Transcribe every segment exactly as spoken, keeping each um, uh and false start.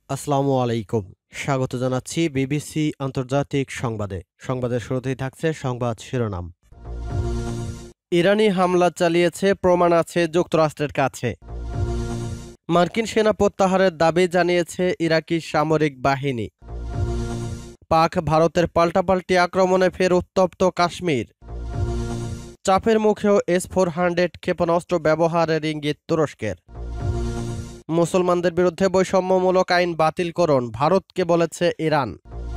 আসসালামু আলাইকুম। স্বাগত জানাচ্ছি বিবিসি আন্তর্জাতিক সংবাদে। সংবাদের শুরুতেই থাকছে সংবাদ শিরোনাম। ইরানি হামলা চালিয়েছে, প্রমাণ আছে যুক্তরাষ্ট্রের কাছে। মার্কিন সেনা প্রত্যাহারের দাবি জানিয়েছে ইরাকি সামরিক বাহিনী। পাক ভারতের পাল্টাপাল্টি আক্রমণে ফের উত্তপ্ত কাশ্মীর। চাপের মুখেও এস ফোর হান্ড্রেড ক্ষেপণাস্ত্র ব্যবহারের ইঙ্গিত তুরস্কের। মুসলমানদের বিরুদ্ধে বৈষম্যমূলক আইন বাতিল করুন, ভারতকে বলেছে ইরান।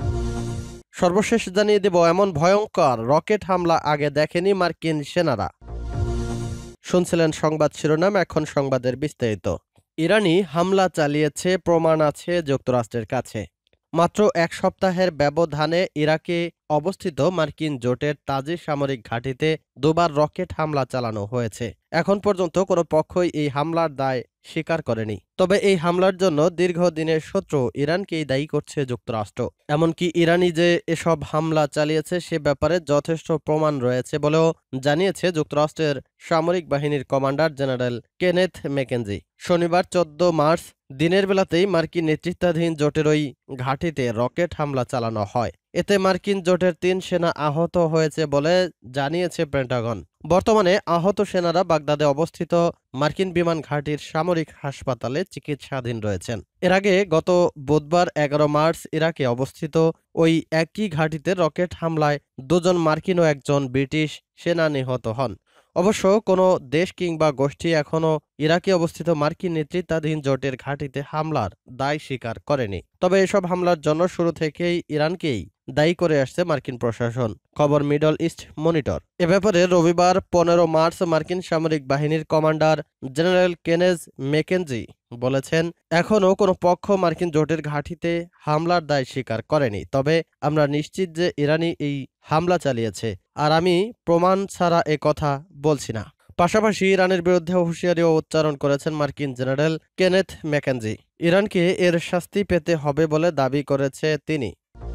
সর্বশেষ জানিয়ে দেব, এমন ভয়ঙ্কর রকেট হামলা আগে দেখেনি মার্কিন সেনারা। শুনছিলেন সংবাদ শিরোনাম, এখন সংবাদের বিস্তারিত। ইরানি হামলা চালিয়েছে, প্রমাণ আছে যুক্তরাষ্ট্রের কাছে। মাত্র এক সপ্তাহের ব্যবধানে ইরাকে অবস্থিত মার্কিন জোটের তাজি সামরিক ঘাঁটিতে দুবার রকেট হামলা চালানো হয়েছে। এখন পর্যন্ত কোনো পক্ষই এই হামলার দায় স্বীকার করেনি। তবে এই হামলার জন্য দীর্ঘদিনের শত্রু ইরানকেই দায়ী করছে যুক্তরাষ্ট্র। এমনকি ইরানি যে এসব হামলা চালিয়েছে সে ব্যাপারে যথেষ্ট প্রমাণ রয়েছে বলেও জানিয়েছে যুক্তরাষ্ট্রের সামরিক বাহিনীর কমান্ডার জেনারেল কেনেথ ম্যাকেনজি। শনিবার চোদ্দ মার্চ দিনের বেলাতেই মার্কিন নেতৃত্বাধীন জোটের ওই ঘাঁটিতে রকেট হামলা চালানো হয়। এতে মার্কিন জোটের তিন সেনা আহত হয়েছে বলে জানিয়েছে পেন্টাগন। বর্তমানে আহত সেনারা বাগদাদে অবস্থিত মার্কিন বিমান ঘাঁটির সামরিক হাসপাতালে চিকিৎসাধীন রয়েছেন। এর আগে গত বুধবার এগারো মার্চ ইরাকে অবস্থিত ওই একই ঘাঁটিতে রকেট হামলায় দুজন মার্কিন ও একজন ব্রিটিশ সেনা নিহত হন। অবশ্য কোনো দেশ কিংবা গোষ্ঠী এখনও ইরাকে অবস্থিত মার্কিন নেতৃত্বাধীন জোটের ঘাঁটিতে হামলার দায় স্বীকার করেনি। তবে এসব হামলার জন্য শুরু থেকেই ইরানকেই দায়ী করে আসছে মার্কিন প্রশাসন। খবর মিডল ইস্ট মনিটর। এ ব্যাপারে রবিবার পনেরো মার্চ মার্কিন সামরিক বাহিনীর কমান্ডার জেনারেল কেনেথ ম্যাকেনজি বলেছেন, এখনও কোনো পক্ষ মার্কিন জোটের ঘাঁটিতে হামলার দায় স্বীকার করেনি। তবে আমরা নিশ্চিত যে ইরানি এই হামলা চালিয়েছে, আর আমি প্রমাণ ছাড়া এ কথা বলছি না। পাশাপাশি ইরানের বিরুদ্ধে হুঁশিয়ারিও উচ্চারণ করেছেন মার্কিন জেনারেল কেনেথ ম্যাকেনজি। ইরানকে এর শাস্তি পেতে হবে বলে দাবি করেছে তিনি।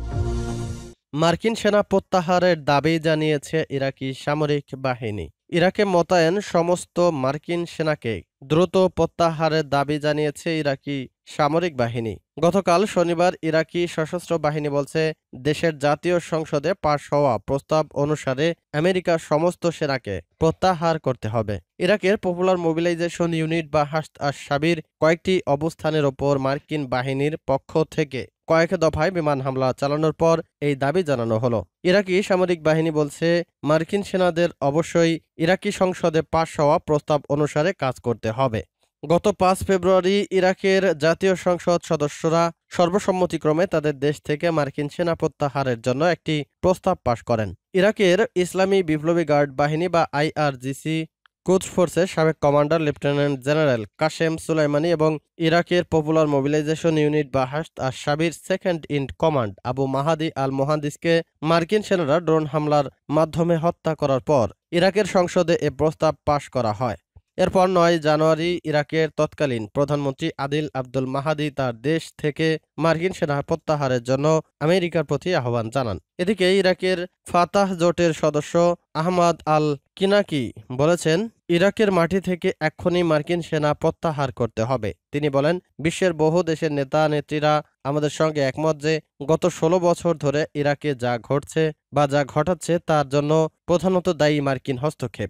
মার্কিন সেনা প্রত্যাহারের দাবি জানিয়েছে ইরাকি সামরিক বাহিনী। ইরাকে মোতায়েন সমস্ত মার্কিন সেনাকে দ্রুত প্রত্যাহারের দাবি জানিয়েছে ইরাকি সামরিক বাহিনী। গতকাল শনিবার ইরাকি সশস্ত্র বাহিনী বলছে, দেশের জাতীয় সংসদে পাশ হওয়া প্রস্তাব অনুসারে আমেরিকার সমস্ত সেনাকে প্রত্যাহার করতে হবে। ইরাকের পপুলার মোবিলাইজেশন ইউনিট বা হাশদ আশ-শাবির কয়েকটি অবস্থানের ওপর মার্কিন বাহিনীর পক্ষ থেকে কয়েক দফায় বিমান হামলা চালানোর পর এই দাবি জানানো হলো। ইরাকি সামরিক বাহিনী বলছে, মার্কিন সেনাদের অবশ্যই ইরাকি সংসদে পাশ হওয়া প্রস্তাব অনুসারে কাজ করতে হবে। গত পাঁচ ফেব্রুয়ারি ইরাকের জাতীয় সংসদ সদস্যরা সর্বসম্মতিক্রমে তাদের দেশ থেকে মার্কিন সেনা প্রত্যাহারের জন্য একটি প্রস্তাব পাশ করেন। ইরাকের ইসলামী বিপ্লবী গার্ড বাহিনী বা আইআরজিসি কুদস ফোর্সের সাবেক commander lieutenant general Qasem Soleimani এবং ইরাকের পপুলার মোবিলাইজেশন ইউনিট বা হাশদ আশ-শাবির second in command Abu Mahdi al মোহান্দিসকে মার্কিন সেনারা ড্রোন হামলার মাধ্যমে হত্যা করার পর ইরাকের সংসদে এ প্রস্তাব পাশ করা হয়। এরপর নয় জানুয়ারি ইরাকের তৎকালীন প্রধানমন্ত্রী আদিল আব্দুল মাহাদি তার দেশ থেকে মার্কিন সেনা প্রত্যাহারের জন্য আমেরিকার প্রতি আহ্বান জানান। এদিকে ইরাকের ফাতাহ জোটের সদস্য আহমাদ আল কিনাকি বলেছেন, ইরাকের মাটি থেকে এক্ষুনি মার্কিন সেনা প্রত্যাহার করতে হবে। তিনি বলেন, বিশ্বের বহু দেশের নেতা নেত্রীরা আমাদের সঙ্গে একমত যে গত ষোলো বছর ধরে ইরাকে যা ঘটছে বা যা ঘটাচ্ছে তার জন্য প্রধানত দায়ী মার্কিন হস্তক্ষেপ।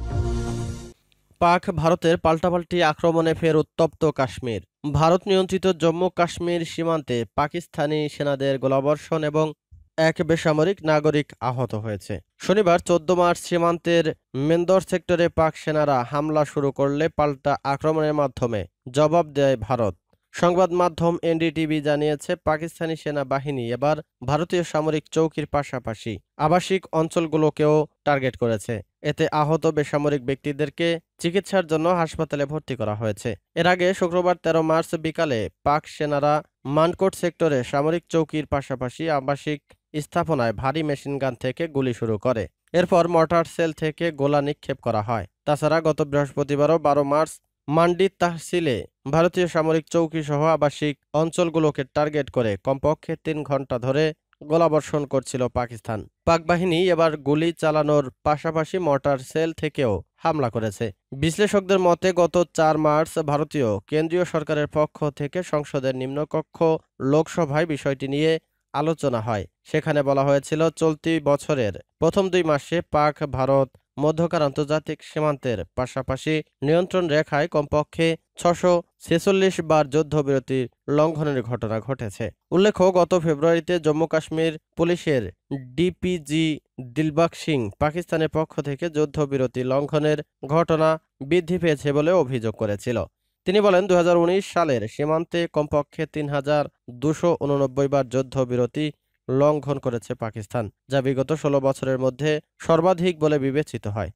পাক ভারতের পাল্টাপাল্টি আক্রমণে ফের উত্তপ্ত কাশ্মীর। ভারত নিয়ন্ত্রিত জম্মু কাশ্মীর সীমান্তে পাকিস্তানি সেনাদের গোলাবর্ষণ এবং এক বেসামরিক নাগরিক আহত হয়েছে। শনিবার চোদ্দ মার্চ সীমান্তের মেন্দর সেক্টরে পাক সেনারা হামলা শুরু করলে পাল্টা আক্রমণের মাধ্যমে জবাব দেয় ভারত। সংবাদ মাধ্যম এনডিটিভি জানিয়েছে, পাকিস্তানি সেনাবাহিনী এবার ভারতীয় সামরিক চৌকির পাশাপাশি আবাসিক অঞ্চলগুলোকেও টার্গেট করেছে। এতে আহত বেসামরিক ব্যক্তিদেরকে চিকিৎসার জন্য হাসপাতালে ভর্তি করা হয়েছে। এর আগে শুক্রবার তেরো মার্চ বিকালে পাক সেনারা মানকোট সেক্টরে সামরিক চৌকির পাশাপাশি আবাসিক স্থাপনায় ভারী মেশিনগান থেকে গুলি শুরু করে। এরপর মর্টার সেল থেকে গোলা নিক্ষেপ করা হয়। তাছাড়া গত বৃহস্পতিবারও বারো মার্চ মান্ডি তাহসিলে ভারতীয় সামরিক চৌকি সহ আবাসিক অঞ্চলগুলোকে টার্গেট করে কমপক্ষে তিন ঘন্টা ধরে গোলাবর্ষণ করছিল পাকিস্তান। পাক বাহিনী এবার গুলি চালানোর পাশাপাশি মর্টার সেল থেকেও হামলা করেছে। বিশ্লেষকদের মতে গত চার মার্চ ভারতীয় কেন্দ্রীয় সরকারের পক্ষ থেকে সংসদের নিম্নকক্ষ লোকসভায় বিষয়টি নিয়ে আলোচনা হয়। সেখানে বলা হয়েছিল, চলতি বছরের প্রথম দুই মাসে পাক ভারত মধ্যকার আন্তর্জাতিক সীমান্তের পাশাপাশি নিয়ন্ত্রণ রেখায় কমপক্ষে ছশো ছেচল্লিশ বার যুদ্ধবিরতি লঙ্ঘনের ঘটনা ঘটেছে। উল্লেখ্য, গত ফেব্রুয়ারিতে জম্মু কাশ্মীর পুলিশের ডিপিজি দিলবাগ সিং পাকিস্তানের পক্ষ থেকে যুদ্ধবিরতি লঙ্ঘনের ঘটনা বৃদ্ধি পেয়েছে বলে অভিযোগ করেছিল। তিনি বলেন, দুই হাজার উনিশ সালের সীমান্তে কমপক্ষে তিন হাজার দুশো উননব্বই বার যুদ্ধবিরতি লঙ্ঘন করেছে পাকিস্তান, যা বিগত ষোলো বছরের মধ্যে সর্বাধিক বলে বিবেচিত হয়।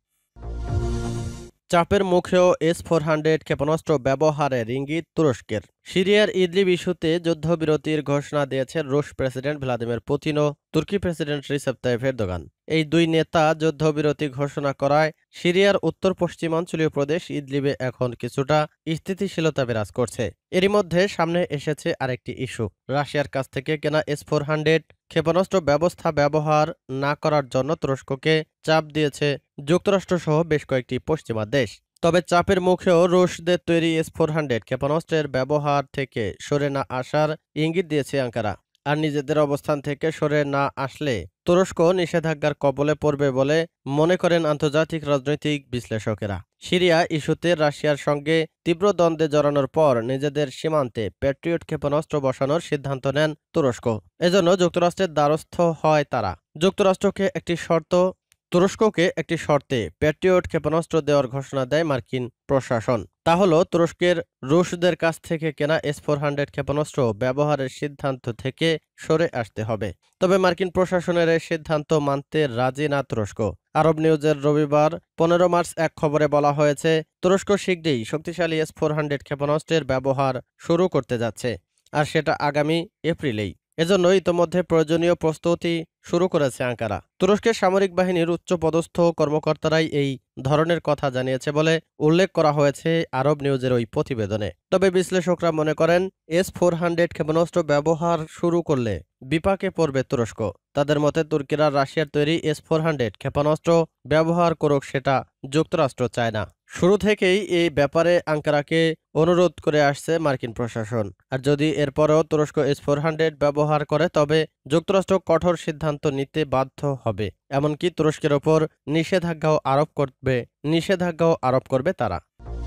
চাপের মুখেও এস ফোর হান্ড্রেড ক্ষেপণাস্ত্র ব্যবহারের ইঙ্গিত তুরস্কের। সিরিয়ার ইদলিব ইস্যুতে যুদ্ধবিরতির ঘোষণা দিয়েছেন রুশ প্রেসিডেন্ট ভ্লাদিমির পুতিন ও তুর্কি প্রেসিডেন্ট রিসেপ তাইয়িপ এরদোগান। এই দুই নেতা যুদ্ধবিরতি ঘোষণা করায় সিরিয়ার উত্তর পশ্চিমাঞ্চলীয় প্রদেশ ইদলিবে এখন কিছুটা স্থিতিশীলতা বিরাজ করছে। এরই মধ্যে সামনে এসেছে আরেকটি ইস্যু। রাশিয়ার কাছ থেকে কেনা এস ফোর হান্ড্রেড ক্ষেপণাস্ত্র ব্যবস্থা ব্যবহার না করার জন্য তুরস্ককে চাপ দিয়েছে যুক্তরাষ্ট্রসহ বেশ কয়েকটি পশ্চিমা দেশ। তবে চাপের মুখেও রুশদের তৈরি এস ফোর হান্ড্রেড ক্ষেপণাস্ত্রের ব্যবহার থেকে সরে না আসার ইঙ্গিত দিয়েছে আঙ্কারা। আর নিজেদের অবস্থান থেকে সরে না আসলে তুরস্ক নিষেধাজ্ঞার কবলে পড়বে বলে মনে করেন আন্তর্জাতিক রাজনৈতিক বিশ্লেষকেরা। সিরিয়া ইস্যুতে রাশিয়ার সঙ্গে তীব্র দ্বন্দ্বে জড়ানোর পর নিজেদের সীমান্তে প্যাট্রিয়ট ক্ষেপণাস্ত্র বসানোর সিদ্ধান্ত নেন তুরস্ক। এজন্য যুক্তরাষ্ট্রের দ্বারস্থ হয় তারা। যুক্তরাষ্ট্রকে একটি শর্ত তুরস্ককে একটি শর্তে প্যাট্রিয়ট ক্ষেপণাস্ত্র দেওয়ার ঘোষণা দেয় মার্কিন প্রশাসন। তা হল, তুরস্কের রুশদের কাছ থেকে কেনা এস ফোর হান্ড্রেড ক্ষেপণাস্ত্র ব্যবহারের সিদ্ধান্ত থেকে সরে আসতে হবে। তবে মার্কিন প্রশাসনের এই সিদ্ধান্ত মানতে রাজি না তুরস্ক। আরব নিউজের রবিবার পনেরো মার্চ এক খবরে বলা হয়েছে, তুরস্ক শীঘ্রই শক্তিশালী এস ফোর হান্ড্রেড ক্ষেপণাস্ত্রের ব্যবহার শুরু করতে যাচ্ছে, আর সেটা আগামী এপ্রিলেই। এজন্য ইতোমধ্যে প্রয়োজনীয় প্রস্তুতি শুরু করেছে আঙ্কারা। তুরস্কের সামরিক বাহিনীর উচ্চপদস্থ কর্মকর্তারাই এই ধরনের কথা জানিয়েছে বলে উল্লেখ করা হয়েছে আরব নিউজের ওই প্রতিবেদনে। তবে বিশ্লেষকরা মনে করেন, এস ফোর হান্ড্রেড ক্ষেপণাস্ত্র ব্যবহার শুরু করলে বিপাকে পড়বে তুরস্ক। তাদের মতে, তুর্কিরা রাশিয়ার তৈরি এস ফোর হান্ড্রেড ক্ষেপণাস্ত্র ব্যবহার করুক, সেটা যুক্তরাষ্ট্র চায় না। শুরু থেকেই এই ব্যাপারে আঙ্কারাকে অনুরোধ করে আসছে মার্কিন প্রশাসন। আর যদি এরপরেও তুরস্ক এস ফোর হান্ড্রেড ব্যবহার করে, তবে যুক্তরাষ্ট্র কঠোর সিদ্ধান্ত নিতে বাধ্য হবে। এমনকি তুরস্কের ওপর নিষেধাজ্ঞাও আরোপ করবে নিষেধাজ্ঞাও আরোপ করবে তারা।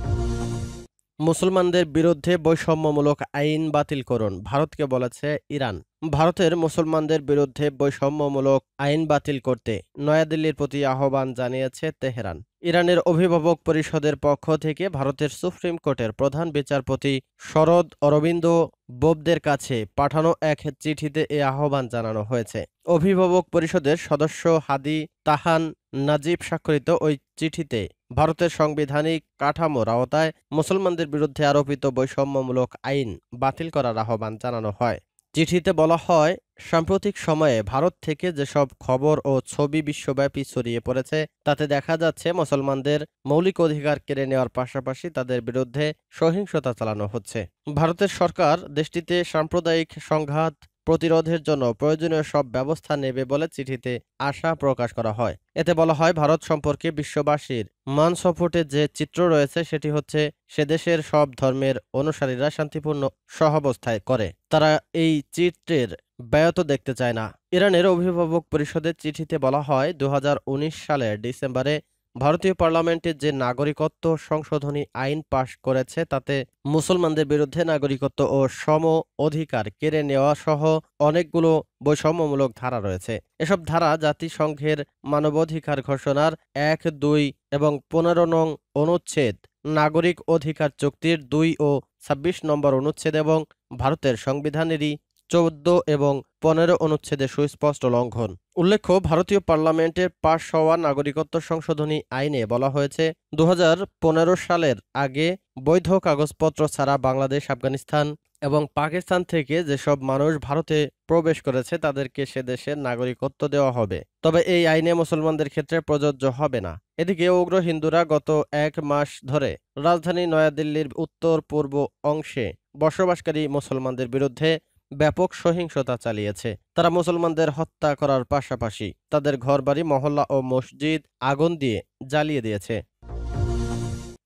মুসলমানদের বিরুদ্ধে বৈষম্যমূলক আইন বাতিল করুন, ভারতকে বলেছে ইরান। ভারতের মুসলমানদের বিরুদ্ধে বৈষম্যমূলক আইন বাতিল করতে নয়াদিল্লির প্রতি আহ্বান জানিয়েছে তেহরান। ইরানের অভিভাবক পরিষদের পক্ষ থেকে ভারতের সুপ্রিম কোর্টের প্রধান বিচারপতি শরদ অরবিন্দ বোবদের কাছে পাঠানো এক চিঠিতে এ আহ্বান জানানো হয়েছে। অভিভাবক পরিষদের সদস্য হাদি তাহান নাজিব স্বাক্ষরিত ওই চিঠিতে ভারতের সাংবিধানিক কাঠামোর আওতায় মুসলমানদের বিরুদ্ধে আরোপিত বৈষম্যমূলক আইন বাতিল করার আহ্বান জানানো হয়। চিঠিতে বলা হয়, সাম্প্রতিক সময়ে ভারত থেকে যেসব খবর ও ছবি বিশ্বব্যাপী ছড়িয়ে পড়েছে, তাতে দেখা যাচ্ছে মুসলমানদের মৌলিক অধিকার কেড়ে নেওয়ার পাশাপাশি তাদের বিরুদ্ধে সহিংসতা চালানো হচ্ছে। ভারতের সরকার দেশটিতে সাম্প্রদায়িক সংঘাত প্রতিরোধের জন্য প্রয়োজনীয় সব ব্যবস্থা নেবে বলে চিঠিতে আশা প্রকাশ করা হয়। এতে বলা হয়, ভারত সম্পর্কে বিশ্ববাসীর মানসপটে যে চিত্র রয়েছে, সেটি হচ্ছে সে দেশের সব ধর্মের অনুসারীরা শান্তিপূর্ণ সহাবস্থায় করে। তারা এই চিত্রের ব্যাহত দেখতে চায় না। ইরানের অভিভাবক পরিষদের চিঠিতে বলা হয়, দু হাজার উনিশ সালের ডিসেম্বরে ভারতীয় পার্লামেন্টে যে নাগরিকত্ব সংশোধনী আইন পাশ করেছে, তাতে মুসলমানদের বিরুদ্ধে নাগরিকত্ব ও সম অধিকার কেড়ে নেওয়া সহ অনেকগুলো বৈষম্যমূলক ধারা রয়েছে। এসব ধারা জাতিসংঘের মানবাধিকার ঘোষণার এক, দুই এবং পনেরো নং অনুচ্ছেদ, নাগরিক অধিকার চুক্তির দুই ও ছাব্বিশ নম্বর অনুচ্ছেদ এবং ভারতের সংবিধানেরই চৌদ্দ এবং পনেরো অনুচ্ছেদে সুস্পষ্ট লঙ্ঘন। উল্লেখ্য, ভারতীয় পার্লামেন্টের পাশ হওয়া নাগরিকত্ব সংশোধনী আইনে বলা হয়েছে, দু হাজার পনেরো সালের আগে বৈধ কাগজপত্র ছাড়া বাংলাদেশ, আফগানিস্তান এবং পাকিস্তান থেকে যেসব মানুষ ভারতে প্রবেশ করেছে, তাদেরকে সে দেশের নাগরিকত্ব দেওয়া হবে। তবে এই আইনে মুসলমানদের ক্ষেত্রে প্রযোজ্য হবে না। এদিকে উগ্র হিন্দুরা গত এক মাস ধরে রাজধানী নয়াদিল্লির উত্তর পূর্ব অংশে বসবাসকারী মুসলমানদের বিরুদ্ধে ব্যাপক সহিংসতা চালিয়েছে। তারা মুসলমানদের হত্যা করার পাশাপাশি তাদের ঘরবাড়ি, মহল্লা ও মসজিদ আগুন দিয়ে জ্বালিয়ে দিয়েছে।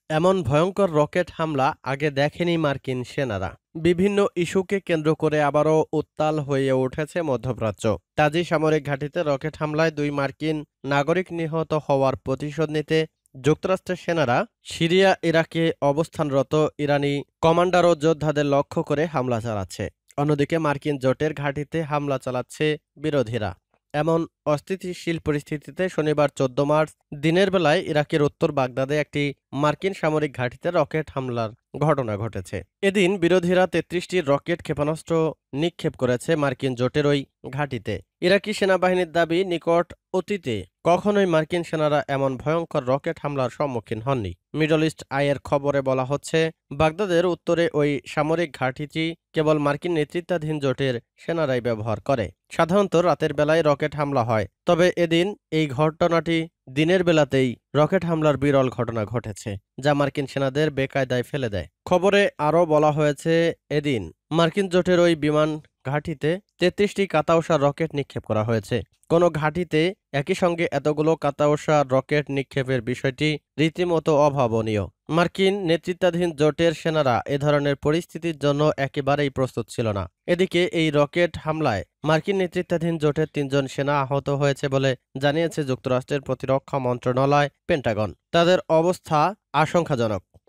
এমন ভয়ঙ্কর রকেট হামলা আগে দেখেনি মার্কিন সেনারা। বিভিন্ন ইস্যুকে কেন্দ্র করে আবারও উত্তাল হয়ে উঠেছে মধ্যপ্রাচ্য। তাজি সামরিক ঘাঁটিতে রকেট হামলায় দুই মার্কিন নাগরিক নিহত হওয়ার প্রতিশোধ নিতে যুক্তরাষ্ট্রের সেনারা সিরিয়া ইরাকে অবস্থানরত ইরানি কমান্ডার ও যোদ্ধাদের লক্ষ্য করে হামলা চালাচ্ছে। অন্যদিকে মার্কিন জোটের ঘাঁটিতে হামলা চালাচ্ছে বিরোধীরা। এমন অস্থিতিশীল পরিস্থিতিতে শনিবার চোদ্দ মার্চ দিনের বেলায় ইরাকের উত্তর বাগদাদে একটি মার্কিন সামরিক ঘাঁটিতে রকেট হামলার ঘটনা ঘটেছে। এদিন বিরোধীরা তেত্রিশটি রকেট ক্ষেপণাস্ত্র নিক্ষেপ করেছে মার্কিন জোটের ওই ঘাঁটিতে। ইরাকি সেনাবাহিনীর দাবি, নিকট অতীতে কখনোই মার্কিন সেনারা এমন ভয়ঙ্কর রকেট হামলার সম্মুখীন হননি। মিডল ইস্ট আইয়ের খবরে বলা হচ্ছে, বাগদাদের উত্তরে ওই সামরিক ঘাঁটিটি কেবল মার্কিন নেতৃত্বাধীন জোটের সেনারাই ব্যবহার করে। সাধারণত রাতের বেলায় রকেট হামলা হয়, তবে এদিন এই ঘটনাটি দিনের বেলাতেই রকেট হামলার বিরল ঘটনা ঘটেছে, যা মার্কিন সেনাদের বেকায়দায় ফেলে দেয়। খবরে আরও বলা হয়েছে, এদিন মার্কিন জোটের ওই বিমান ঘাঁটিতে তেত্রিশটি কাতাওসা রকেট নিক্ষেপ করা হয়েছে। কোনো ঘাঁটিতে একই সঙ্গে এতগুলো কাতাওসা রকেট নিক্ষেপের বিষয়টি রীতিমতো অভাবনীয়। মার্কিন নেতৃত্বাধীন জোটের সেনারা এ ধরনের পরিস্থিতির জন্য একেবারেই প্রস্তুত ছিল না। এদিকে এই রকেট হামলায় মার্কিন নেতৃত্বাধীন জোটের তিনজন সেনা আহত হয়েছে বলে জানিয়েছে যুক্তরাষ্ট্রের প্রতিরক্ষা মন্ত্রণালয়, পেন্টাগন। তাদের অবস্থা আশঙ্কাজনক।